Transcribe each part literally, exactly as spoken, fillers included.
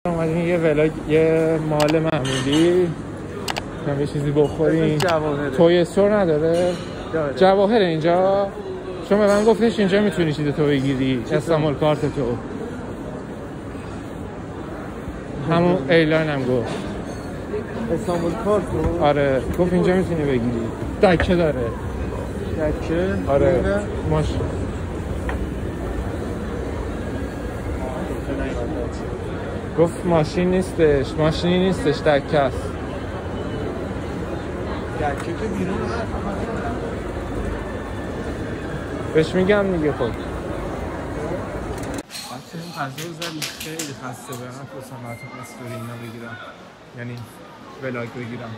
اومدیم یه ولاگ یه مال معمولی هم یه چیزی بخوریم. توی استور نداره؟ داره. جواهر اینجا؟ چون به من گفتش اینجا میتونی چیز تو بگیری، استعمال کارت تو. همون ایلان هم گفت استعمال کارت تو؟ آره گفت اینجا میتونی بگیری. دکه داره. دکه؟ آره ماشین. گفت ماشین نیستش، ماشینی نیستش، دکه است. دکه که بیرون هست بهش میگم دیگه. خب اصلا این غذا زدی خیلی خسته به من فرصم براتون استوری اینا بگیرم، یعنی ولاگ بگیرم.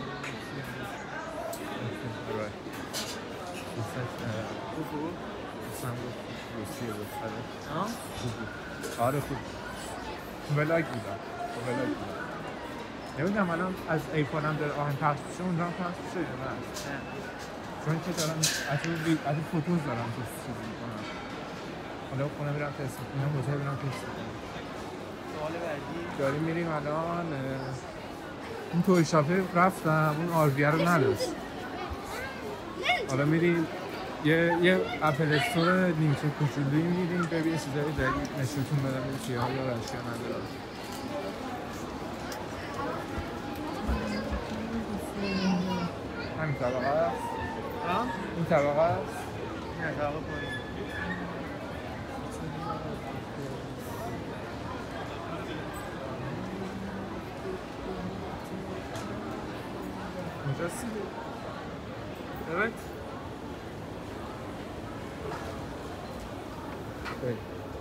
روسیه بسره آره خوب ولاگ بودم ولاگ بودم نمیدونم الان از ایفانم داره آهن پخش میشه، اون دارم پخش میشه یا نه؟ چون که دارم از این فوتوز دارم تست چیز میکنم. حالا خونه میرم تست میکنم، هتل میرم تست میکنم. سوال بعدی داریم میریم الان این توی شاپه رفتم، اون آرویه رو نداشت. حالا میریم یه یه اپل استور نیمچه کوچولویی میریم ببینیم چیزایی داری نشونتون بدم این چیه ها یا اشیا نداره. همین طبقه است؟ ها؟ این طبقه است؟ نه طبقه پایین. اینجاست دیگه. درست؟ Okay.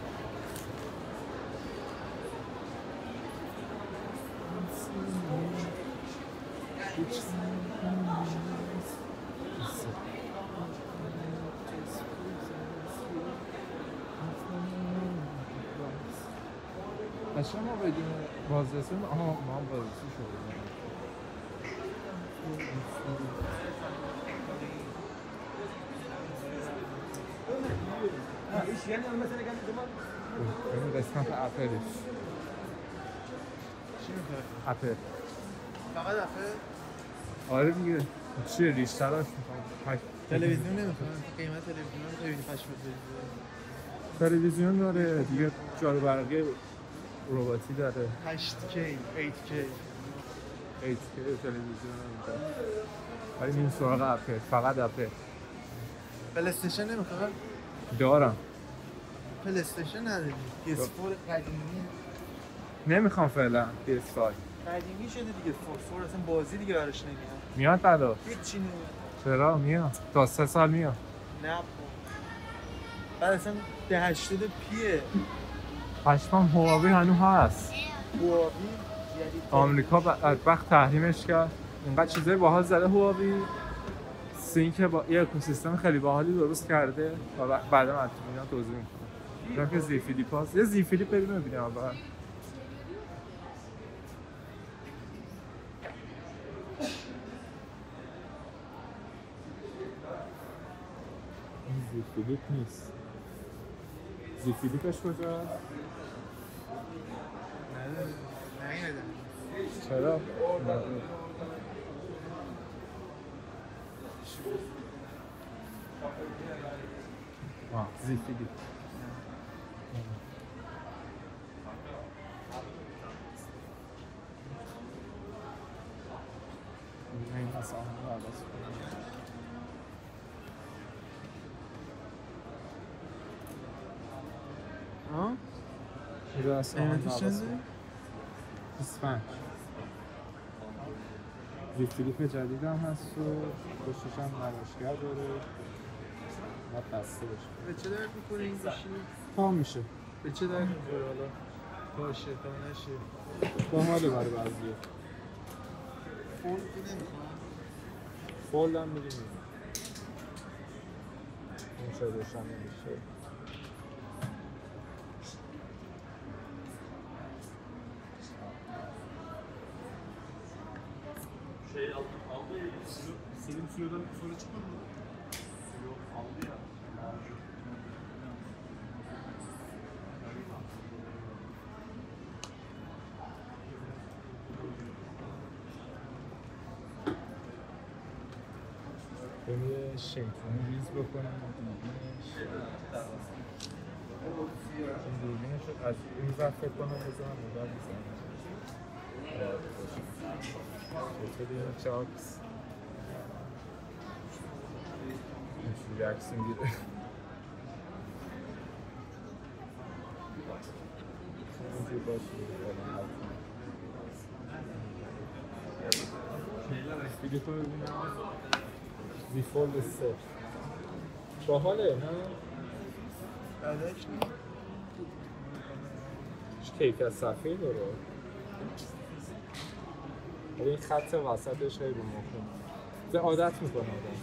اصلا ما بدیم بازرسی آها ما هم بازرسی شده این قسمت اپلش چی میخواد؟ اپل فقط اپل؟ آره دیگه چیه ریش تراش میخوام تلویزیون نمیخوام؟ قیمت تلویزیون رو ببینی پشمت بریزه تلویزیون داره دیگه، جارو برقی رباتی داره هشت کی هشت کی هشت کی تلویزیون داره. ولی این سراغ اپل، فقط اپل. پلی استیشن نمیخواد؟ دارم. پلی استیشن نداری؟ پی اس فور قدیمی نمیخوام فعلا. پی اس فایو قدیمی شده دیگه. فور فور اصلا بازی دیگه براش نمیاد. میاد بعدا؟ هیچی نمیاد. چرا میاد؟ تا سه سال میاد. نه بعد اصلا ده هشتاد پیه. پشمام هواوی هنوز هست. هواوی آمریکا بدبخت تحریمش کرد. اینقدر چیزای باحال زده هواوی. سینک با یه اکوسیستم خیلی باحالی درست کرده و بعدا من اینا توضیح میکنم. چون که زی فلیپ هست. یه زی فلیپ بریم ببینیم اول. این زی فلیپ نیست. زی فلیپش کجاست؟ نه نه چرا؟ آه زی فلیپ این اصلا هم عوض کنم. ها؟ اینجا اصلا هم عوض کنم. بیست و پنج زی فلیپ جدید هم هست و پشتش هم نمایشگر داره و بسته باشه. به چه درد میکنه این گوشی؟ تام میشه. به چه درد میکنه حالا؟ باشه تا نشه باحاله برای بعضیه. فولد که نمیخوام؟ فولد هم میگه میگه این شاید روشن نمیشه. Şey aldı, aldı ya, silo, senin silodan sonra çıkmadı mı? Silo aldı ya. یه شیطانی ریز بکنم دوربینش این دوربینش رو از این ور فکر کنم بزنم اون ور بزنم چطوری این چاکس اینجوری عکس میگیره اینجوری باشه فیلیپ رو ببینم زیفولد سه باحاله نه؟ بعدش نه کیفیت صفحه‌ای داره ولی این خط وسطش خیلی رو مخه عادت میکنه آدم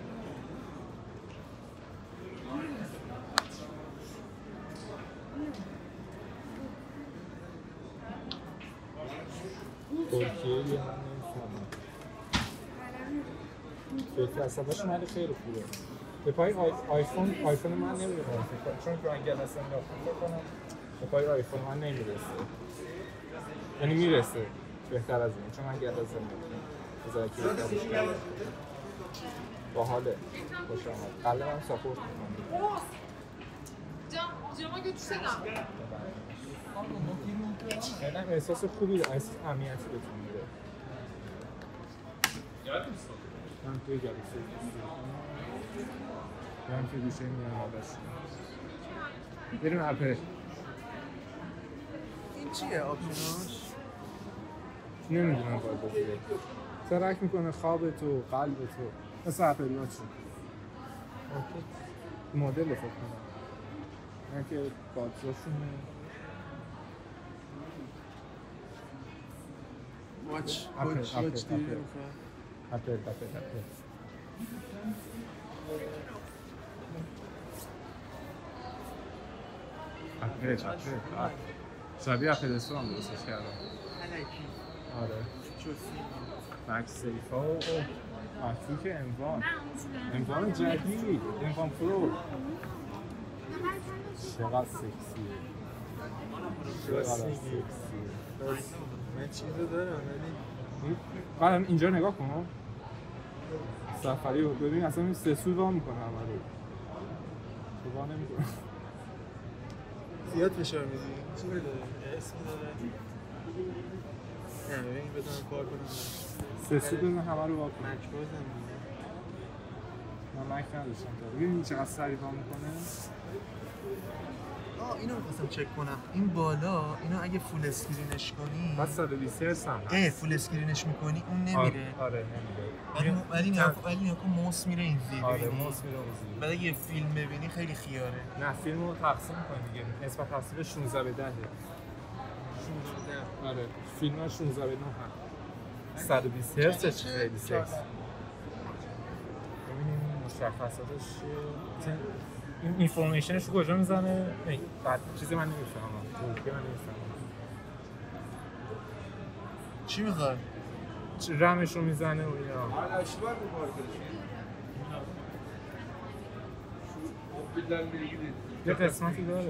ترکیه یه من نمیفهمم کیفیت صفحه‌ش من خیلی خوبه به پای آیفون آیفون من نمیره چون که من گلسه انداختم بکنم به پای آیفون من نمیرسه یعنی میرسه بهتر از این چون من گلسه انداختم بذاره که بهترش کنم باحاله خوش آمد قلب هم ساپورت میکنم خیلی هم احساس خوبی داره احساس امنیتی بهتون میده من توی گلسه من که گوشه میان آدش بریم اپل این چیه آپشناش؟ نمیدونم باید بگیره ترک میکنه خواب تو قلب تو مثل اپل واچ مدل فکر کنم من که باتراشونه واچ اپل واچ اپل واچ دیگه اپل اپل اپل اپل اپل اپل شبیه اپل استو هم درستش کردم الکی آره چوسی مکس سیفا و مفروک انوان انوان جدید انوان پرو چقدر سکسیه چقدر سکسیه من چیزو دارم ولی بعد اینجا نگاه کن سفری رو ببین اصلا سه سو وا میکنه همه رو تو وا نمیکنه زیاد فشار میدی چی داره؟ اسم داره؟ نه ببین بدونم کار کنم سه سو بزن همه رو وا کن مک بازم من مک نداشتم تا ببین چقدر سریع وا میکنه آه اینو می‌خواستم چک کنم این بالا اینو اگه فول اسکرینش کنی بس صد و بیست هرتز هم اه فول اسکرینش میکنی اون نمیره آره نمیره ولی ولی ولی نکن موس میره این زیر آره موس میره اون زیر بعد اگه فیلم ببینی خیلی خیاره نه فیلم رو تقسیم کنی دیگه نسبت تقسیم شانزده به ده شانزده آره فیلم ها شانزده به نه هم صد و بیست هرتز خیلی سکس ببینیم مشخصاتش چیه این اینفورمیشنش رو کجا میزنه؟ نه بعد چیزی من نمیفهمم ترکیه من نمیفهمم چی میخواد؟ رمش رو میزنه و اینا یه قسمتی داره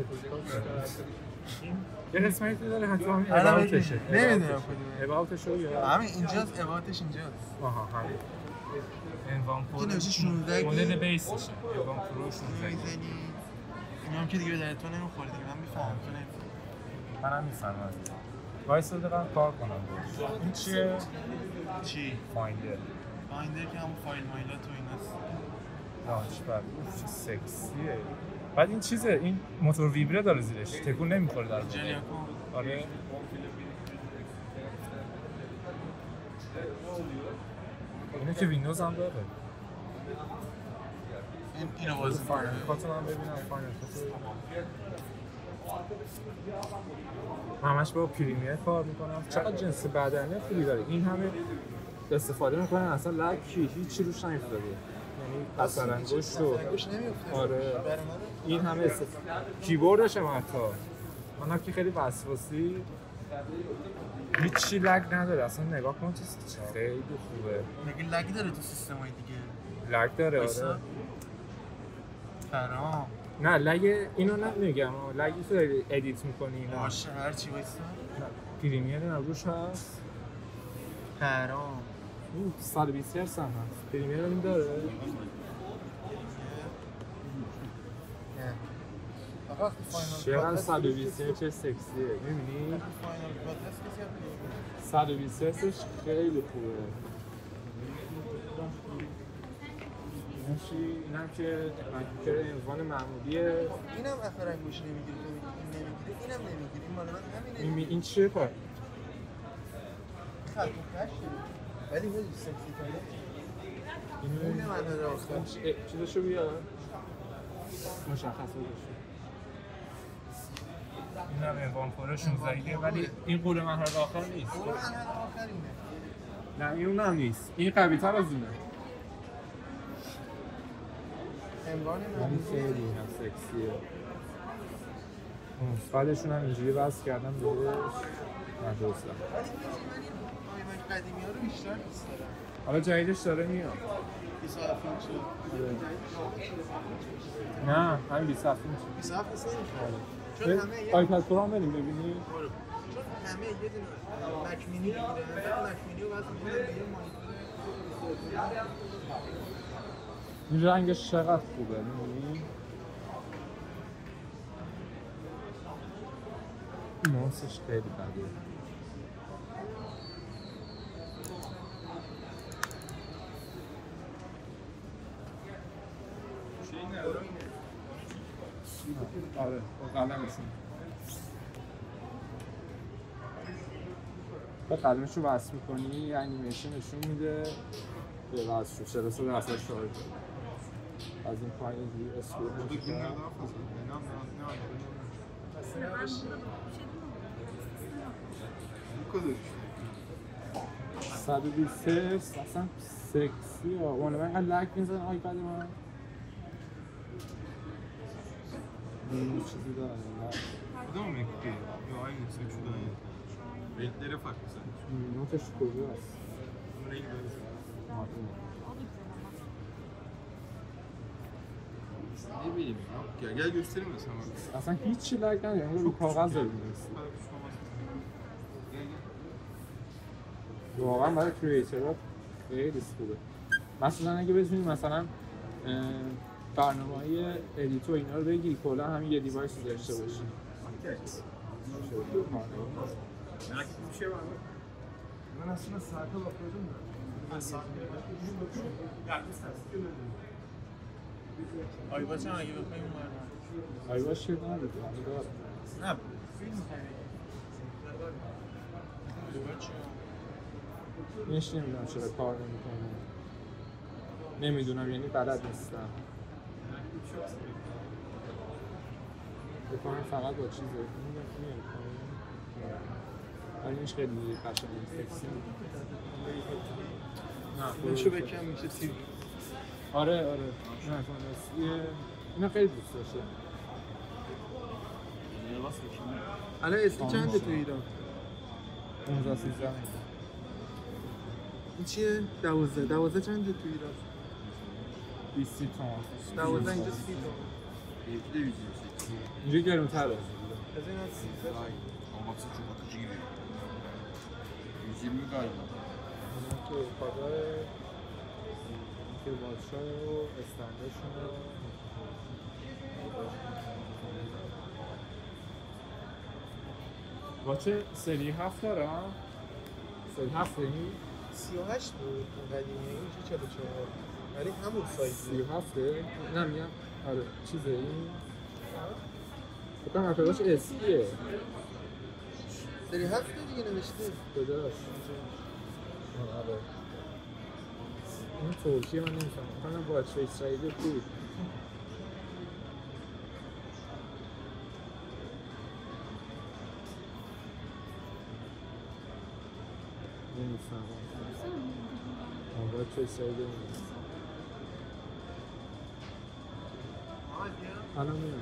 یه قسمتی داره حتی همین اباوتشه نمیدونم کدومه اباوتش رو یا همین اینجاست اباوتش اینجاست آها همین انوان پرو که نوشته شانزده مدل بیسشه انوان پرو شانزده میزنی اینا هم که دیگه به در تو نمیخوره دیگه من میفهمم تو نمیفهمم منم میفهمم وایسا دقیقا کار کنم باش این چیه؟ چی؟ فایندر فایندر که همون فایل مایلات و ایناست لانچ پد چه سکسیه بعد این چیزه این موتور ویبره داره زیرش تکون نمیخوره در جلیاکو آره اینه که ویندوز هم داره این اینو بازی فاینل کاتو من ببینم فاینل کاتو همش با پریمیر کار میکنم چقدر جنس بدنه خوبی داره این همه استفاده میکنن اصلا لکی هیچی روش نیفتاده یعنی اثر انگشت و آره این همه استفاده کیبوردش هم حتی اونم که خیلی وسواسی هیچی لگ نداره اصلا نگاه کن چیز خیلی خوبه میگه لگ داره تو سیستمای دیگه لگ داره آره فرام نه لگ اینو نمیگم لگی تو ادیت میکنی اینا باشه هر چی وایسا پریمیر روش هست فرام این صد و بیست هرتز هم هست. پریمیر هم داره. چقدر صد و بیست هرتز سکسیه می‌بینی؟ صد و بیست هرتزش خیلی خوبه. اینشی اینم که مکروکر عنوان معمولیه. اینم اخرا گوش نمیگیره تو میگی نمیگیره اینم نمیگیره این مال من همینه. این این چیه پا؟ خط کشه ولی خیلی سکسی تره. اینو من رو آخر چیزشو بیا مشخص بشه. اینم عنوان فور شانزده ولی این قول مهر آخر نیست. قول مهر آخر اینه. نه این اونم نیست. این قوی تر از اونه. امران من خیلی هم سکسیه. فالشون هم اینجوری وصل کردم بهش. من درست دارم. ولی من قدیمی ها رو بیشتر دوست دارم. حالا جدیدش داره میاد. بیست و هفت اینچه. نه همین بیست و هفت اینچه. بیست و هفت اینچه نمیشه. چون همه یه آیپد پرو هم بریم ببینی. چون همه یه دونه مک مینی میگیرن. بعد مک مینی رو واسه میگیرن به یه مانیتور. این رنگش چقدر خوبه می‌بینی؟ ماسش خیلی بده. آره قلمشون با قلمش رو وصل میکنی یه انیمیشن نشون میده به وصل شد چرا سه درصد شارژ از این پایین اینجوری اسکرول میشه صد و بیست هرتز اصلا سکسی ها اون من لک میزن آیپد من این چیزی داره کدوم میگی؟ یا این نسخه شده renkleri farklı sanki. نوتش کجاست؟ Bunun rengi böyle. Ne bileyim ya. Gel, gel göstereyim mi sana? اصلا هیچی لک نداره انگار رو کاغذ داری می‌نویسی. واقعا برای کریئتورها خیلی خوبه. مثلا اگه بتونی مثلا برنامه‌های ادیت و اینا رو بگیری کلا همین یه دیوایس رو داشته باشی. Merak ettiğim bir şey var mı? Ben aslında saate bakıyordum da. Ben saate bakıyordum. Yardım istersin. Aybaşan اگه بخوایم اون ور aybaş که نداره نه فیلم اینش نمیدونم چرا کار نمیکنه نمیدونم یعنی بلد نیستم بکنم فقط با چیزه نمیدونم ولی اینش خیلی قشنگه سکسی نه نشو بکن میشه تیر آره آره نه فانتزیه اینا خیلی دوست داشته الان استی چنده تو ایران؟ پانزده سیزده این چیه؟ دوازده دوازده چنده تو ایران؟ بیست تومن دوازده اینجا سی تومن اینجا گرون‌تره از این از سیزده Olması çok akıcı gibi. yüz yirmi galiba. که پادای که بادشاه و استندشون رو باچه سری هفت داره ها؟ سری هفت این؟ سی و هشت بود قدیمی اینجا چهل و چهار ولی همون سایزه سی و هفته؟ نه میگم آره چیزه این بکنم افراداش اسیه سری هفته دیگه نوشته کجاست؟ آره این ترکیه من نمیفهم کنم باچه اسرائیلی بود نمیفهم باچه اسرائیلی نیست الان نمیفهم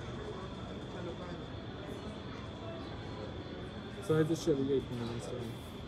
سایزش چلو یک میلیون اسرائیلی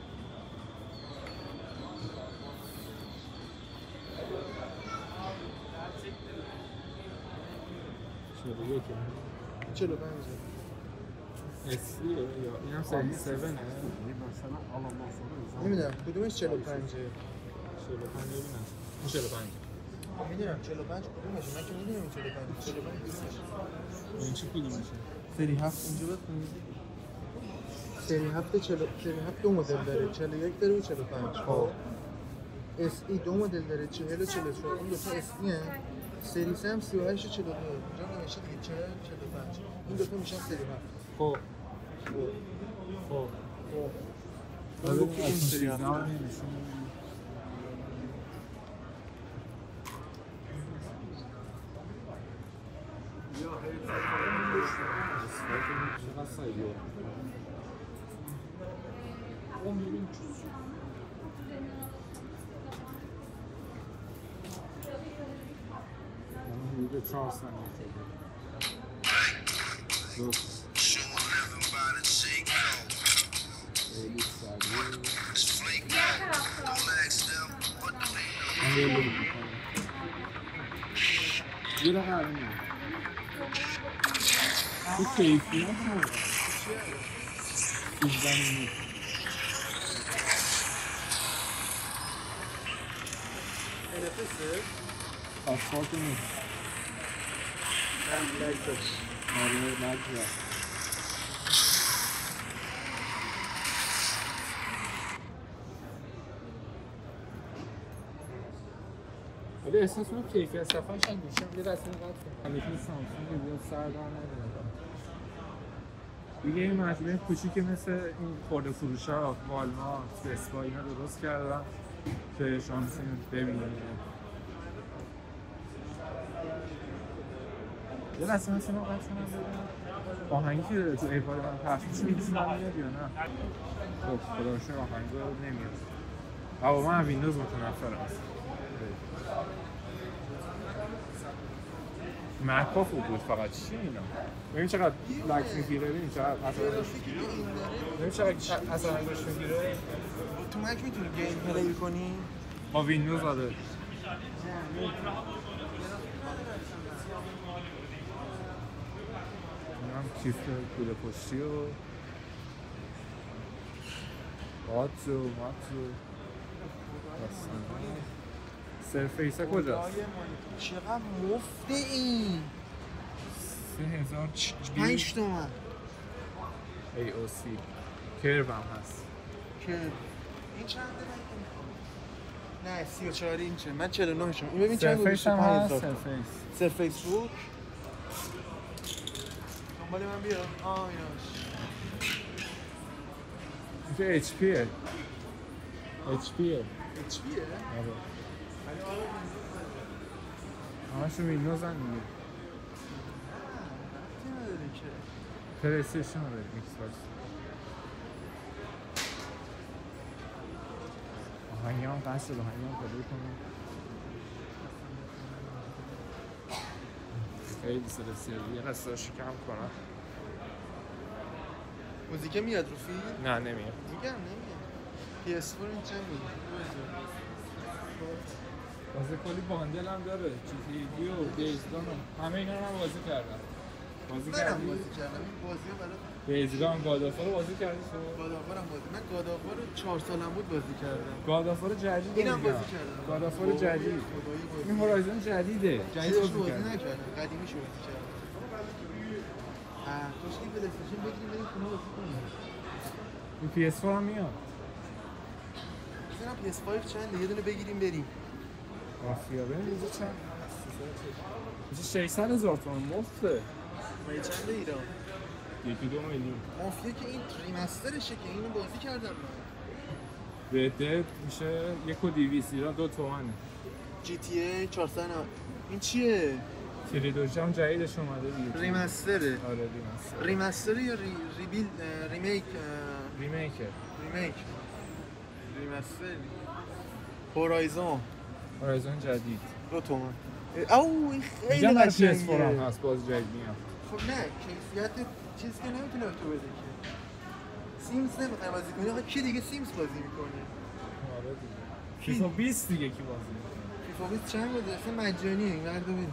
چلو یکه چهل و پنج اسیه یا این هم سری سیون مثلا al ondan sonra نمیدونم کدومش چهل و پنج چهل و پنج ببینم. این چهل و پنج. میدونم چهل و پنج کدومشه؟ من که میدونم این چهل و پنج. چهل و پنج این چه کدومشه؟ سری هفت اینجا بخون. سری هفت چهل سری هفت دو مدل داره. چهل و یک داره و چهل و پنج. خب. اس ای دو مدل داره. چهل و چهل و چهار. اون دو تا اس ای ان. سری سه هم سی و هشت و چهل و دو. اینجا نمیشه دیگه چهل چهل و پنج. این دو تا میشن سری هفت. خب. خب. خب. حالا این سری هفت نمیشه. چهار ثانیه یه دقیقه الان تو کیفیت هست سیزدن آسفالت نیست آره لجه ولی احساس کنم کیفیت صفحه‌اش هم گوشم یه دسته قطع کنم همیشه سامسونگ زیاد سر در نمیاره دیگه این مجموعه کوچیک مثل این خورده فروش‌ها والمارت بست بای اینا درست کردن که شانسی ببینیم یه دسته مثل ما قطع کنم ببینم آهنگی که داره تو ایپاد من پخش میشه میتونم میاد یا نه خب خدا رو شکر آهنگ رو نمیاد اما من ویندوز متنفرم مک‌ها خوب بود فقط چی اینا؟ ببین چقدر لکس میگیره ببین چقدر اثر ببین چقدر اثر انگشت میگیره تو مک میتونی گیم پلی کنی؟ با ویندوز آره اینم کیف کوله پشتی و بات و مات و سرفیس ها کجاست؟ چقدر مفته این؟ سه هزار پنج تومن ای او سی کرو هم هست کرو این چنده من نه سی و چهار اینچه من چهل و نه شم این ببین چند سرفیس هم هست سرفیس سرفیس روک دنبال من بیا آه ایناش اینجا اچ پیه اچ پیه اچ پیه؟ آره همشو ویندوز هم دیگه چی نداره که؟ پلی‌استیشن داره ایکس باکس آهنگی هم قصد شد آهنگی هم پلی کنم خیلی سر سیری یه قصداشو کم کنم موزیکه میاد رو فیلم؟ نه نمیاد میگم نمیاد پی اس فور این چند بود؟ بازی کلی باندل هم داره جی تی ای و دیزگان همه اینا رو هم بازی کردم بازی کردم بازی کردم این بازی ها برای دیزگان گادافار رو بازی کردی تو؟ گادافار هم بازی من گادافار رو چهار سالم بود بازی کردم گادافار جدید اینم بازی کردم گادافار جدید این هورایزون جدیده جدیدش بازی نکردم قدیمیش بازی کردم آه توش که پلی استیشن بگیریم بریم خونه بازی کنیم این پی اس فور هم میاد بزنم پی اس فایو چنده یه دونه بگیریم بریم مافیا بریم اینجا چند اینجا ششصد هزار تومان مفته مایه چنده ایران؟ یکی دو میلیون مافیا که این ریمسترشه که اینو بازی کردم من رد میشه یک و دیویست ایران دو تومنه جی تی ای چهارصد این چیه؟ تریدوژی هم جدیدش اومده دیگه ریمستره آره ریمستر ریمستر یا ری... ریبیل ریمیک ریمیکه ریمیک ریمستر هورایزون هورایزون جدید دو تومن او این خیلی قشنگه قشنگه پی اس فور هم هست باز جدید میاد خب نه کیفیت چیز که نمیتونه تو بده که سیمز نمیخوای بازی کنی آخه کی دیگه سیمز بازی میکنه آره دیگه فیفا بیست دیگه کی بازی میکنه فیفا بیست چند بود اصلا مجانیه این مرد ببین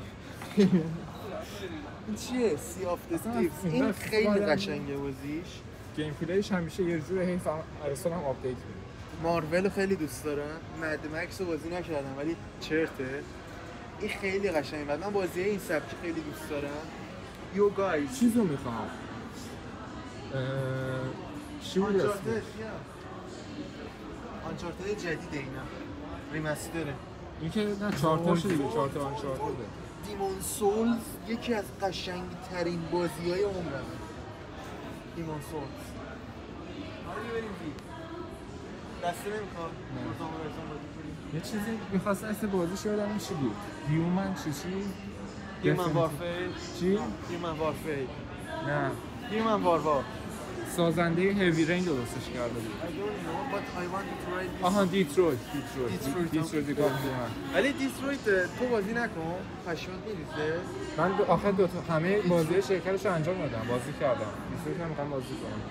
این چیه سی آف دستیفز این خیلی قشنگه بازیش گیم پلیش همیشه یه جور حیف ارسال هم آپدیت میده مارول خیلی دوست دارم. مد مکس رو بازی نکردم ولی چرته. این خیلی قشنگه. بعد من بازی این سبکی خیلی دوست دارم. یو گایز چیزو میخوام. چی بود اسمش؟ آنچارتد جدیده اینا. ریمستره. این که نه چهار تاشه دیگه، چهار تا آنچارتده. دیمون سولز یکی از قشنگترین بازی‌های عمرمه. دیمون سولز. حالا بریم دی. دسته نمی‌خوام. یه چیزی می‌خواستم اسم بازیش یادم چی بود؟ هیومن چی چی؟ هیومن وارفیر. چی؟ هیومن وارفیر. نه. هیومن وارفار. سازنده هیوی رین درستش کرده بود. I don't know but I want to try this. آها دیترویت، دیترویت. دیترویت دیگه ولی دیترویت تو بازی نکن. پشمات میریزه. من آخر دو تا همه بازی شرکتش رو انجام دادم، بازی کردم. دیترویت هم می‌خوام بازی کنم.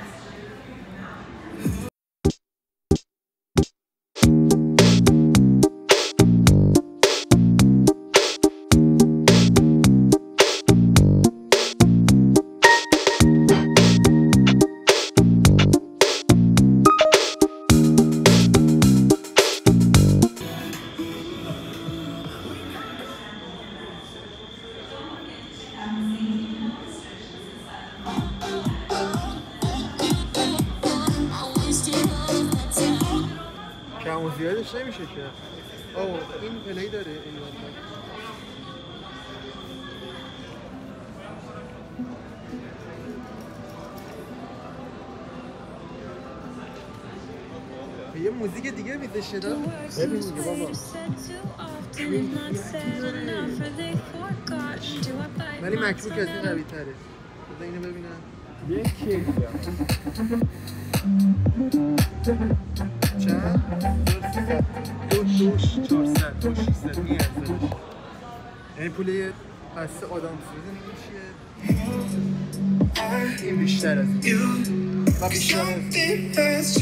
زیادش نمیشه که. اوه این پلی داره این وقتا یه موزیک دیگه میذشه دار ببین دیگه بابا ولی مکبوک از این قوی تره بذار اینو ببینم یه کیک چند؟ دو دوش چهارصد دو شیصد میارزش یعنی پول یه بسته آدم سوزه نمیشه این بیشتر از این و بیشتر از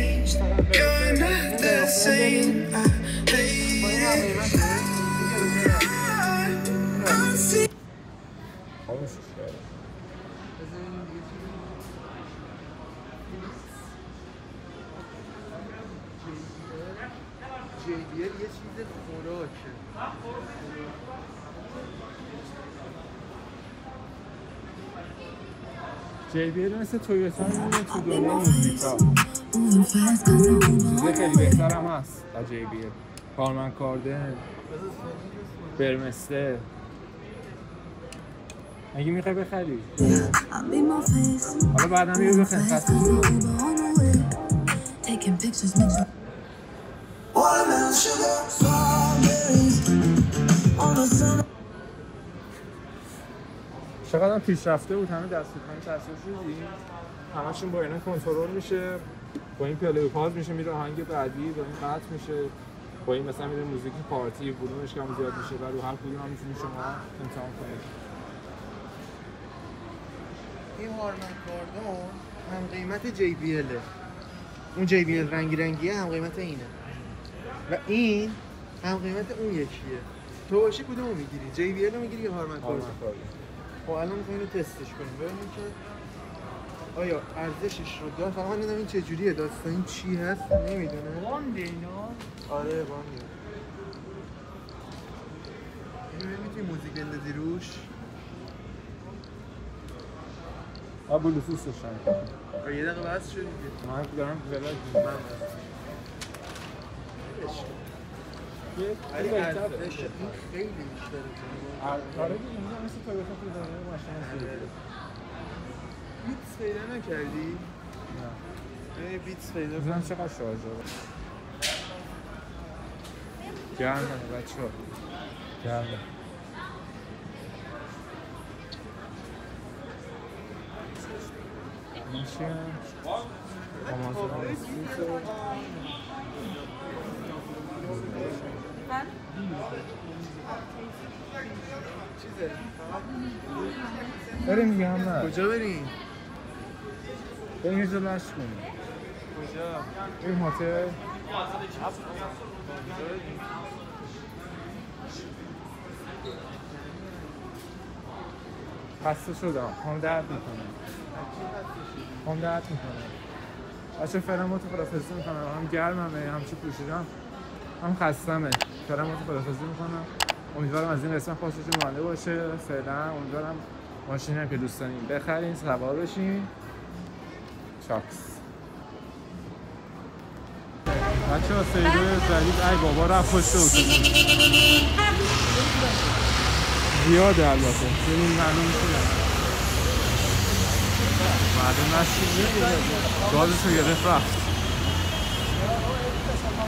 جی بی ال یه چیز خوراکه جی بی ال مثل تویوتا میمونه تو دنیا موزیکا چیز خیلی بهتر هم هست از جی بی ال کارمن کاردن برمستر اگه میخوای بخری حالا بعدا میگه بخری خسته چقدر پیشرفته بود همه دست پنج تاسیس دیدیم همشون با اینا کنترل میشه با این پلی پاز میشه میره آهنگ بعدی با این قطع میشه با این مثلا میره موزیک پارتی ولومش کم زیاد میشه و رو هر کدوم هم میتونید شما امتحان کنید این هارمن کاردون هم قیمت جی بی ال اون جی بی ال رنگی رنگیه هم قیمت اینه و این هم قیمت اون یکیه تو باشه کدومو میگیری جی بی ال رو میگیری یا هارمن کاردون خب الان می‌خوایم اینو تستش کنیم ببینیم که آیا ارزشش رو داره فقط من نمیدونم این چه جوریه داستان این چی هست نمیدونم وانده اینا آره وانده اینو میتونی موزیک بندازی روش آ بلوتوثش هم یه دقیقه بس شد دیگه من دارم ولاگ من خیلی بهتره خیلی بیشتره آره دیگه اینجا مثل تویوتا تو دنیا ماشین هست بیتس پیدا نکردی؟ نه نه بیتس پیدا بزنم چقدر شارژ داره گرمه بچه ها گرمه این چیه؟ آمازون آمازون چیزه؟ بریم دیگه هم نه کجا بریم؟ بریم یه جا لش کنیم کجا؟ این هتل خسته شدم هم درد میکنه هم درد میکنه بچه فرامو تو خدافظی میکنم. هم گرممه هم چی پوشیدم هم خستمه. فرامو تو خدافظی میکنم. امیدوارم از این قسمت خوشتون اومده باشه. فعلا امیدوارم ماشینی هم که دوست دارین بخرین سوار بشین. چاکس. بچه ها سیده جدید ای بابا رفت پشت اتوبوس زیاده البته ببین معلوم میشه معلوم نشید گازشو گرفت رفت.